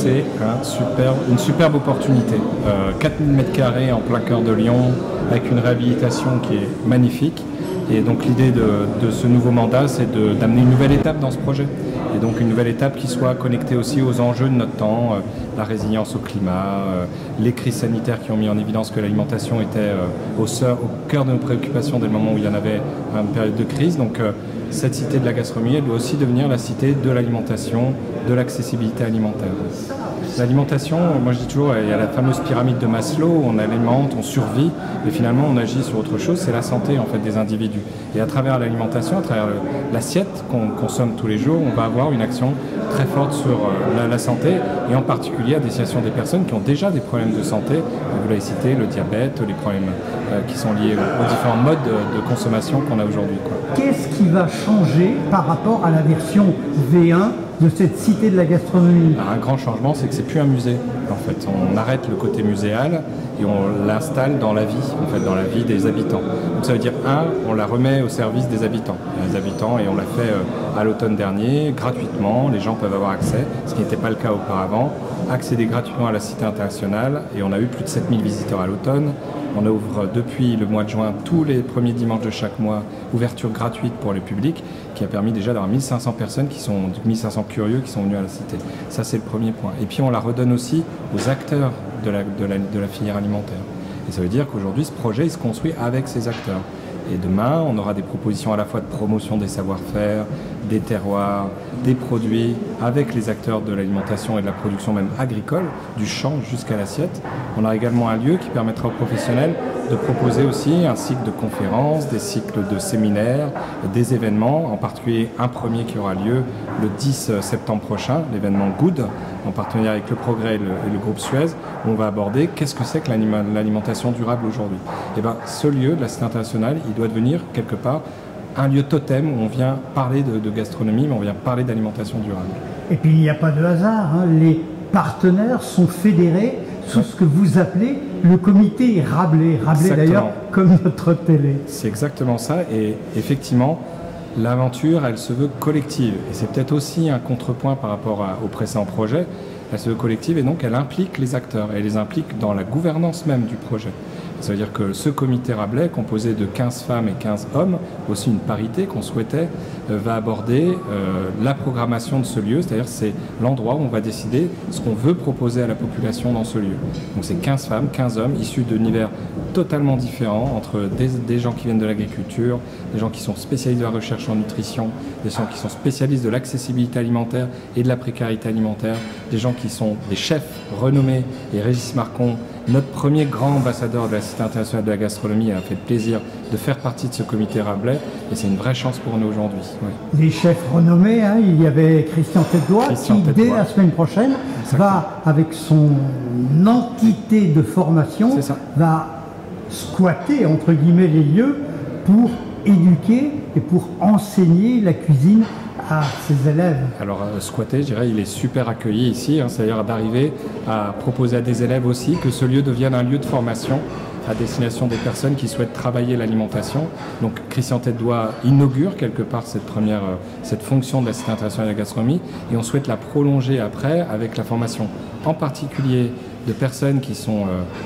c'est une superbe opportunité. 4000 m² en plein cœur de Lyon, avec une réhabilitation qui est magnifique. Et donc l'idée de ce nouveau mandat, c'est d'amener une nouvelle étape dans ce projet. Et donc une nouvelle étape qui soit connectée aussi aux enjeux de notre temps, la résilience au climat, les crises sanitaires qui ont mis en évidence que l'alimentation était au cœur de nos préoccupations dès le moment où il y en avait une période de crise. Donc cette cité de la gastronomie, elle doit aussi devenir la cité de l'alimentation, de l'accessibilité alimentaire. L'alimentation, moi je dis toujours, il y a la fameuse pyramide de Maslow, on alimente, on survit, mais finalement on agit sur autre chose, c'est la santé en fait des individus. Et à travers l'alimentation, à travers l'assiette qu'on consomme tous les jours, on va avoir une action très forte sur la santé, et en particulier à destination des personnes qui ont déjà des problèmes de santé, vous l'avez cité, le diabète, les problèmes qui sont liés aux différents modes de consommation qu'on a aujourd'hui. Qu'est-ce qui va changer par rapport à la version V1 de cette cité de la gastronomie? Un grand changement, c'est que c'est plus un musée. En fait, on arrête le côté muséal et on l'installe dans la vie, en fait, dans la vie des habitants. Donc ça veut dire, on la remet au service des habitants. Les habitants, et on l'a fait à l'automne dernier, gratuitement, les gens peuvent avoir accès, ce qui n'était pas le cas auparavant, accéder gratuitement à la cité internationale, et on a eu plus de 7000 visiteurs à l'automne. On ouvre depuis le mois de juin, tous les premiers dimanches de chaque mois, ouverture gratuite pour le public, qui a permis déjà d'avoir 1500 personnes, 1500 curieux qui sont venus à la cité. Ça, c'est le premier point. Et puis, on la redonne aussi aux acteurs de la filière alimentaire. Et ça veut dire qu'aujourd'hui, ce projet, il se construit avec ces acteurs. Et demain, on aura des propositions à la fois de promotion des savoir-faire, des terroirs, des produits, avec les acteurs de l'alimentation et de la production même agricole, du champ jusqu'à l'assiette. On a également un lieu qui permettra aux professionnels de proposer aussi un cycle de conférences, des cycles de séminaires, des événements, en particulier un premier qui aura lieu le 10 septembre prochain, l'événement Good, en partenariat avec le Progrès et le groupe Suez, où on va aborder qu'est-ce que c'est que l'alimentation durable aujourd'hui. Et bien, ce lieu de la Cité internationale, il doit devenir quelque part un lieu totem où on vient parler de gastronomie, mais on vient parler d'alimentation durable. Et puis il n'y a pas de hasard, hein. Les partenaires sont fédérés sous ce que vous appelez le comité Rabelais. Rabelais d'ailleurs comme notre télé. C'est exactement ça, et effectivement, l'aventure, elle se veut collective. Et c'est peut-être aussi un contrepoint par rapport au précédent projet. Elle se veut collective et donc elle implique les acteurs. Elle les implique dans la gouvernance même du projet. Ça veut dire que ce comité Rabelais, composé de 15 femmes et 15 hommes, aussi une parité qu'on souhaitait, va aborder la programmation de ce lieu, c'est-à-dire c'est l'endroit où on va décider ce qu'on veut proposer à la population dans ce lieu. Donc c'est 15 femmes, 15 hommes, issus d'univers totalement différents, entre des gens qui viennent de l'agriculture, des gens qui sont spécialistes de la recherche en nutrition, des gens qui sont spécialistes de l'accessibilité alimentaire et de la précarité alimentaire, des gens qui sont des chefs renommés, et Régis Marcon, notre premier grand ambassadeur de la Cité internationale de la gastronomie, a fait le plaisir de faire partie de ce comité Rabelais, et c'est une vraie chance pour nous aujourd'hui. Oui. Les chefs renommés, hein, il y avait Christian Tête-Doigt qui, dès la semaine prochaine, va, avec son entité de formation, va squatter, entre guillemets, les lieux pour éduquer et pour enseigner la cuisine à ses élèves. Alors squatter, je dirais, il est super accueilli ici, hein, c'est-à-dire d'arriver à proposer à des élèves aussi que ce lieu devienne un lieu de formation à destination des personnes qui souhaitent travailler l'alimentation. Donc Christian Tête-Doigt inaugure quelque part cette fonction de la Cité internationale de la gastronomie, et on souhaite la prolonger après avec la formation en particulier de personnes qui sont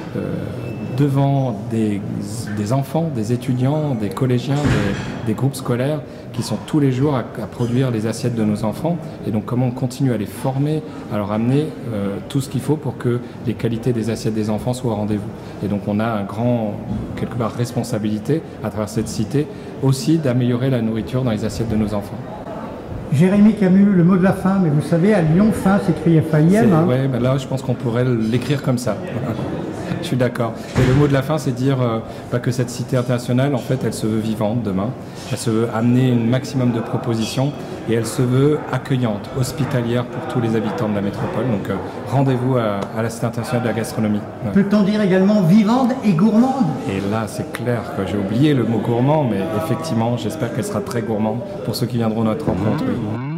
devant des enfants, des étudiants, des collégiens, des groupes scolaires qui sont tous les jours à produire les assiettes de nos enfants, et donc comment on continue à les former, à leur amener tout ce qu'il faut pour que les qualités des assiettes des enfants soient au rendez-vous. Et donc on a un grand, quelque part, responsabilité à travers cette cité aussi d'améliorer la nourriture dans les assiettes de nos enfants. Jérémy Camus, le mot de la fin, mais vous savez, à Lyon, fin s'écrit F-A-I-M. Hein. Oui, ben là je pense qu'on pourrait l'écrire comme ça. Je suis d'accord. Et le mot de la fin, c'est dire que cette cité internationale, en fait, elle se veut vivante demain. Elle se veut amener un maximum de propositions, et elle se veut accueillante, hospitalière pour tous les habitants de la métropole. Donc rendez-vous à la Cité internationale de la gastronomie. Ouais. Peut-on dire également vivante et gourmande? Et là, c'est clair que j'ai oublié le mot gourmand, mais effectivement, j'espère qu'elle sera très gourmande pour ceux qui viendront à notre rencontre. Oui.